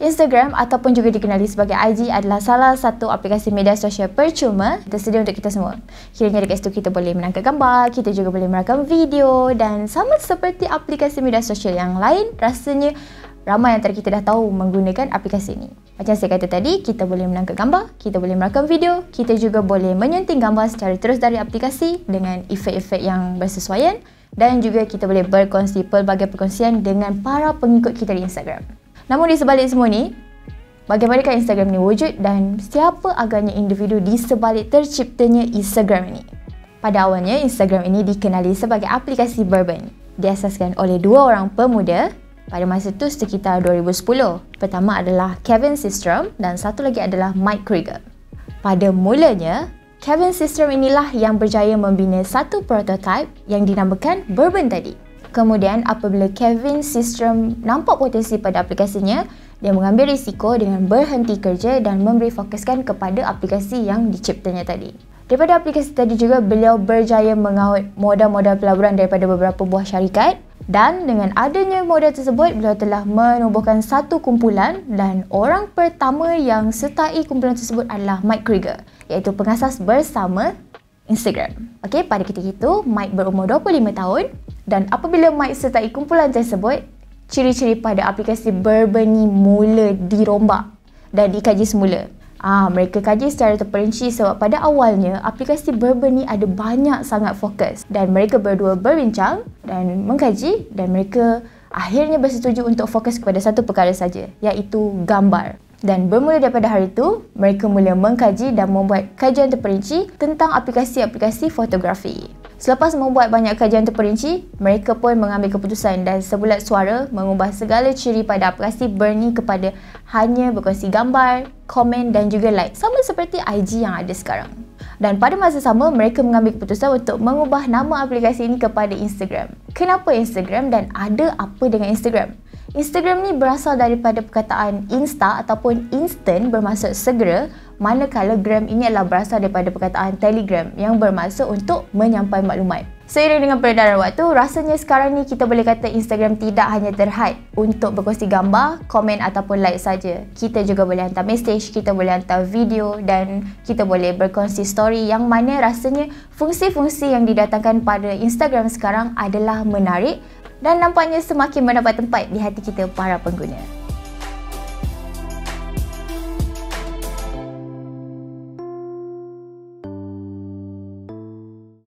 Instagram ataupun juga dikenali sebagai IG adalah salah satu aplikasi media sosial percuma tersedia untuk kita semua. Kiranya dekat situ kita boleh menangkap gambar, kita juga boleh merakam video, dan sama seperti aplikasi media sosial yang lain, rasanya ramai antara kita dah tahu menggunakan aplikasi ini. Macam saya kata tadi, kita boleh menangkap gambar, kita boleh merakam video, kita juga boleh menyunting gambar secara terus dari aplikasi dengan efek-efek yang bersesuaian, dan juga kita boleh berkongsi pelbagai perkongsian dengan para pengikut kita di Instagram. Namun di sebalik semua ni, bagaimanakah Instagram ni wujud dan siapa agaknya individu di sebalik terciptanya Instagram ini? Pada awalnya, Instagram ini dikenali sebagai aplikasi bourbon. Diasaskan oleh dua orang pemuda pada masa itu sekitar 2010. Pertama adalah Kevin Systrom dan satu lagi adalah Mike Krieger. Pada mulanya, Kevin Systrom inilah yang berjaya membina satu prototype yang dinamakan bourbon tadi. Kemudian apabila Kevin Systrom nampak potensi pada aplikasinya, dia mengambil risiko dengan berhenti kerja dan memberi fokuskan kepada aplikasi yang diciptanya tadi. Daripada aplikasi tadi juga, beliau berjaya mengaut modal-modal pelaburan daripada beberapa buah syarikat, dan dengan adanya modal tersebut, beliau telah menubuhkan satu kumpulan, dan orang pertama yang sertai kumpulan tersebut adalah Mike Krieger, iaitu pengasas bersama Instagram. Okey, pada ketika itu Mike berumur 25 tahun, dan apabila Mike sertai kumpulan tersebut, ciri-ciri pada aplikasi bourbon ni mula dirombak dan dikaji semula. Mereka kaji secara terperinci sebab pada awalnya aplikasi bourbon ni ada banyak sangat fokus, dan mereka berdua berbincang dan mengkaji, dan mereka akhirnya bersetuju untuk fokus kepada satu perkara saja, iaitu gambar. Dan bermula daripada hari itu, mereka mula mengkaji dan membuat kajian terperinci tentang aplikasi-aplikasi fotografi. Selepas membuat banyak kajian terperinci, mereka pun mengambil keputusan dan sebulat suara mengubah segala ciri pada aplikasi Bernie kepada hanya berkongsi gambar, komen dan juga like, sama seperti IG yang ada sekarang. Dan pada masa sama, mereka mengambil keputusan untuk mengubah nama aplikasi ini kepada Instagram. Kenapa Instagram dan ada apa dengan Instagram? Instagram ni berasal daripada perkataan insta ataupun instant bermaksud segera, manakala gram ini adalah berasal daripada perkataan telegram yang bermaksud untuk menyampaikan maklumat. Seiring dengan peredaran waktu, rasanya sekarang ni kita boleh kata Instagram tidak hanya terhad untuk berkongsi gambar, komen ataupun like saja. Kita juga boleh hantar message, kita boleh hantar video dan kita boleh berkongsi story, yang mana rasanya fungsi-fungsi yang didatangkan pada Instagram sekarang adalah menarik dan nampaknya semakin mendapat tempat di hati kita para pengguna.